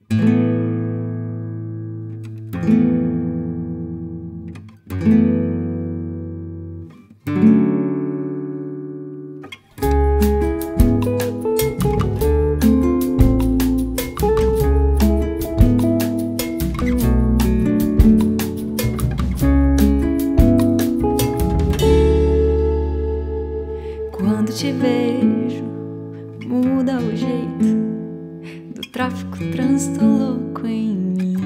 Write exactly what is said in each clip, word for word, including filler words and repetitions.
Quando te vejo, muda o jeito do tráfico, trânsito louco em mim.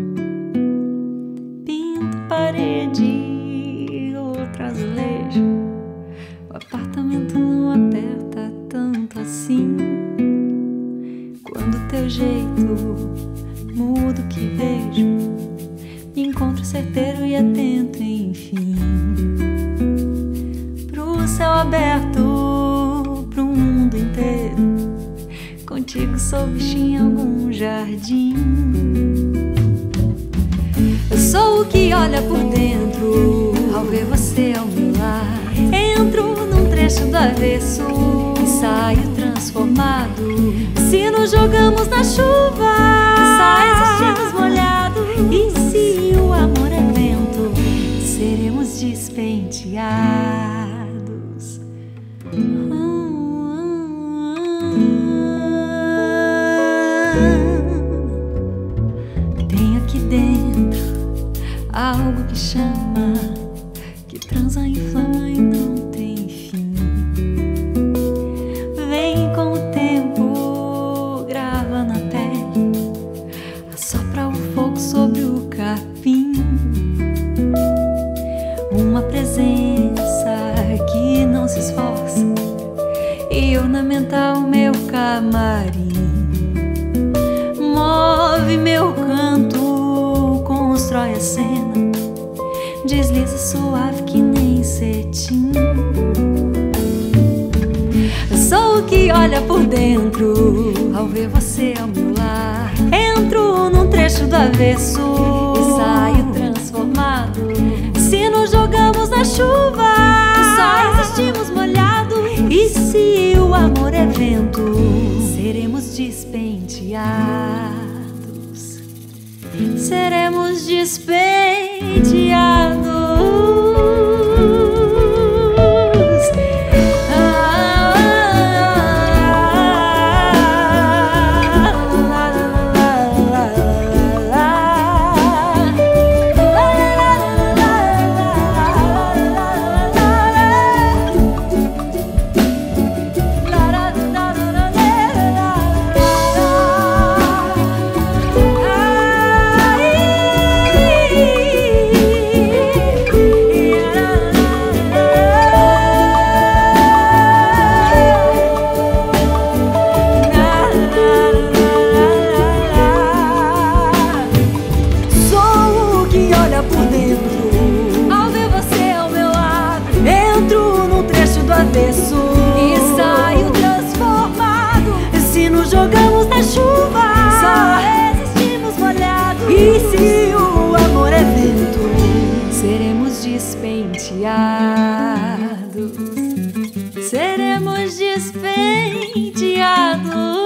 Pinto parede, outro azulejo, o apartamento não aperta tanto assim. Quando teu jeito muda o que vejo, me encontro certeiro e atento, enfim. Pro céu aberto, pro mundo inteiro, contigo sou bichinho em algum jardim. Eu sou o que olha por dentro ao ver você ao meu lado. Entro num trecho do avesso e saio transformado. Se nos jogamos na chuva, só existimos molhados. E se o amor é vento, seremos despenteados. Tem aqui dentro algo que chama, que transa, inflama e não tem fim. Vem com o tempo, grava na pele, assopra o fogo sobre o capim. Uma presença que não se esforça e ornamenta o meu camarim. Move meu canto, constrói a cena, desliza suave que nem cetim. Eu sou o que olha por dentro ao ver você ao meu lado. Entro num trecho do avesso e saio transformado. Se nos jogamos na chuva, só existimos molhados. E se o amor é vento, seremos despenteados. Seremos despenteados. E saio transformado. Se nos jogamos na chuva, só existimos molhados. E se o amor é vento, seremos despenteados. Seremos despenteados.